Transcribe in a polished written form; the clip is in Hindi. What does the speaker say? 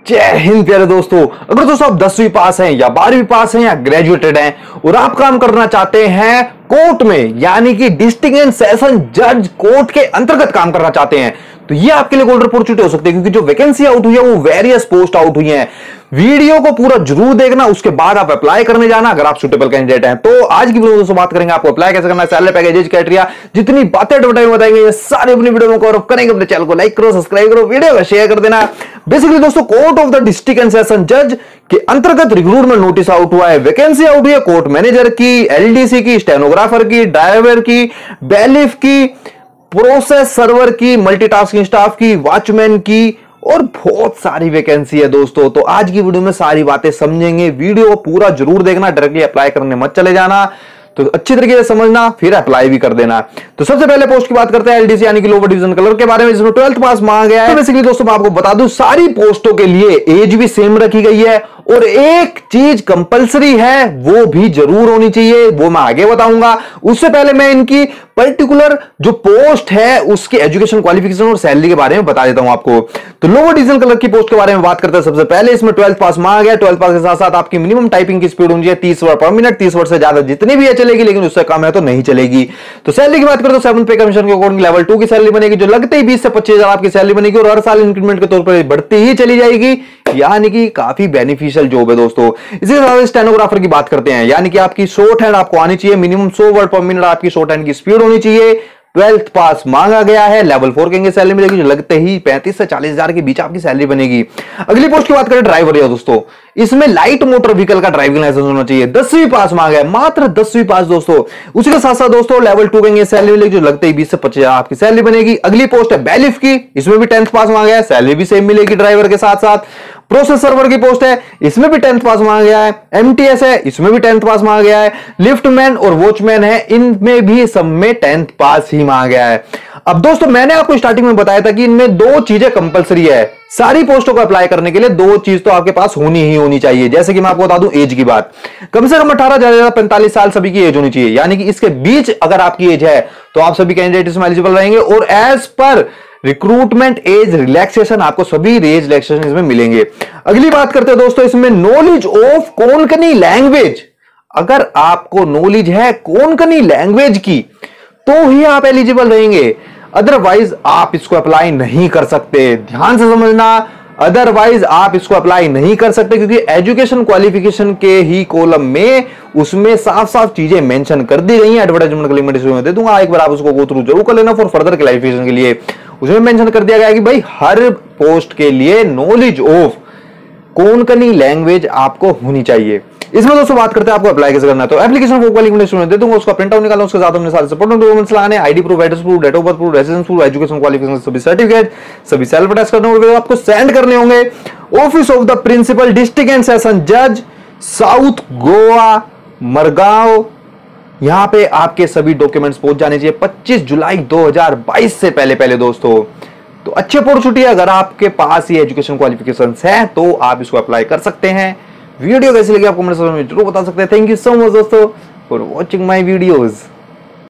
जय हिंद प्यारे दोस्तों। अगर दोस्तों आप 10वीं पास हैं या 12वीं पास हैं या ग्रेजुएटेड हैं और आप काम करना चाहते हैं कोर्ट में, यानी कि डिस्ट्रिक्ट एंड सेशन जज कोर्ट के अंतर्गत काम करना चाहते हैं, तो ये आपके लिए गोल्डन अपॉर्चुनिटी हो सकती है, क्योंकि जो वैकेंसी आउट हुई है वो वेरियस पोस्ट आउट हुई है। वीडियो को पूरा जरूर देखना, उसके बाद आप अप्लाई करने जाना अगर आप सुटेबल कैंडिडेट हैं। तो आज की वीडियो में बात करेंगे आपको अप्लाई कैसे करना है, सैलरी पैकेज, क्राइटेरिया, जितनी बातें एडवर्टाइज बताएंगे ये सारी अपनी वीडियो में कवर अप करेंगे। अपने चैनल को लाइक करो, सब्सक्राइब करो, वीडियो को शेयर कर देना। बेसिकली दोस्तों court of the district and session जज के अंतर्गत रिक्रूटमेंट नोटिस आउट हुआ है। वैकेंसी आउट हुई है कोर्ट मैनेजर की, एलडीसी की, स्टेनोग्राफर की, ड्राइवर की, बैलिफ की, प्रोसेस सर्वर की, मल्टीटास्किंग स्टाफ की, वॉचमैन की और बहुत सारी वैकेंसी है दोस्तों। तो आज की वीडियो में सारी बातें समझेंगे, वीडियो पूरा जरूर देखना, डायरेक्टली अप्लाई करने मत चले जाना, तो अच्छी तरीके से समझना फिर अप्लाई भी कर देना। तो सबसे पहले पोस्ट की बात करते हैं एलडीसी यानी कि लोअर डिवीजन क्लर्क के बारे में, जिसमें 12th पास मांगा गया है। बेसिकली दोस्तों मैं आपको बता दूं सारी पोस्टों के लिए एज भी सेम रखी गई है और एक चीज कंपलसरी है वो भी जरूर होनी चाहिए, वो मैं आगे बताऊंगा। उससे पहले मैं इनकी पर्टिकुलर जो पोस्ट है उसकी एजुकेशन क्वालिफिकेशन और सैलरी के बारे में बता देता हूं आपको। तो लोअर डिवीजन क्लर्क की पोस्ट के बारे में बात करते हैं। सबसे पहले इसमें 12th पास मांगा गया। 12th पास के साथ साथ आपकी मिनिमम टाइपिंग की स्पीड होनी चाहिए 30 वर्ड पर मिनट। 30 वर्ड से ज्यादा जितनी भी है चलेगी, लेकिन उससे कम है तो नहीं चलेगी। तो सैलरी की बात करें तो 7th पे कमीशन के अकॉर्डिंग लेवल 2 की सैलरी बनेगी, जो लगते ही 20 से 25,000 आपकी सैलरी बनेगी और हर साल इंक्रीमेंट के तौर पर बढ़ती ही चली जाएगी, यानी कि काफी बेनिफिशियल जॉब है दोस्तों। इसी के साथ स्टेनोग्राफर की बात करते हैं, यानी कि आपकी शॉर्ट हैंड आपको आनी चाहिए, मिनिमम 100 वर्ड पर मिनट आपकी शॉर्ट हैंड की स्पीड होनी चाहिए। 12th पास मांगा गया है, लेवल 4 के सैलरी मिलेगी, जो लगते ही 35 से 40,000 के बीच आपकी सैलरी बनेगी। अगली पोस्ट की बात करें ड्राइवर है दोस्तों, इसमें लाइट मोटर व्हीकल का ड्राइविंग लाइसेंस होना चाहिए। 10वीं पास मांगा है, मात्र 10वीं पास दोस्तों। उसके साथ साथ दोस्तों लेवल 2 के सैलरी मिलेगी, जो लगते ही 20 से 25,000 आपकी सैलरी बनेगी। अगली पोस्ट है बैलिफ की, इसमें भी 10th पास मांगा है, सैलरी भी सेम मिलेगी ड्राइवर के साथ साथ। प्रोसेस सर्वर की पोस्ट है, इसमें भी 10th पास मांगा गया है। एमटीएस है, इसमें भी 10th पास मांगा गया है। लिफ्टमैन और वॉचमैन है, इनमें भी सब में 10th पास ही मांगा गया है। अब दोस्तों मैंने आपको स्टार्टिंग में बताया था कि इनमें दो चीजें कंपलसरी है सारी पोस्टों को अप्लाई करने के लिए। दो चीज तो आपके पास होनी ही होनी चाहिए। जैसे कि मैं आपको बता दूं एज की बात, कम से कम 18 से 45 साल सभी की एज होनी चाहिए, यानी कि इसके बीच अगर आपकी एज है तो आप सभी कैंडिडेट इसमें एलिजिबल रहेंगे। और as per recruitment age relaxation आपको सभी एज रिलैक्सेशन इसमें मिलेंगे। अगली बात करते हैं दोस्तों इसमें नॉलेज ऑफ कोंकणी लैंग्वेज। अगर आपको नॉलेज है कोंकणी लैंग्वेज की तो ही आप एलिजिबल रहेंगे, अदरवाइज आप इसको अप्लाई नहीं कर सकते। ध्यान से समझना, अदरवाइज आप इसको अप्लाई नहीं कर सकते, क्योंकि एजुकेशन क्वालिफिकेशन के ही कॉलम में उसमें साफ साफ चीजें मेंशन कर दी गई हैं। एडवर्टाइजमेंट का लिंक में दे दूंगा, एक बार आप उसको गो थ्रू जरूर कर लेना फॉर फर्दर क्लैरिफिकेशन के लिए। उसमें मेंशन कर दिया गया है कि भाई हर पोस्ट के लिए नॉलेज ऑफ कोंकणी लैंग्वेज आपको होनी चाहिए। इसमें दोस्तों बात करते हैं आपको अप्लाई कैसे करना है। तो एप्लीकेशन फॉर्म का लिंक में दे दूंगा, उसका प्रिंट आउट निकालना, उसके साथ हमने सारे सपोर्टिंग डॉक्यूमेंट्स लगाने, ID proof, address proof, date of birth proof, residence proof, education qualification सभी सर्टिफिकेट, सभी सेल्फ अटेस्ट करने होंगे, आपको सेंड करने होंगे। Office of the principal district and session जज साउथ गोवा मरगांव, यहां पे आपके सभी डॉक्यूमेंट्स पहुंच जाने चाहिए 25 जुलाई 2022 से पहले दोस्तों। तो अच्छी अपॉर्चुनिटी है, अगर आपके पास ये एजुकेशन क्वालिफिकेशंस है तो आप इसको अप्लाई कर सकते हैं। वीडियो कैसी लगी आपको मेरे साथ जरूर बता सकते हैं। थैंक यू सो मच दोस्तों फॉर वॉचिंग माई वीडियोज।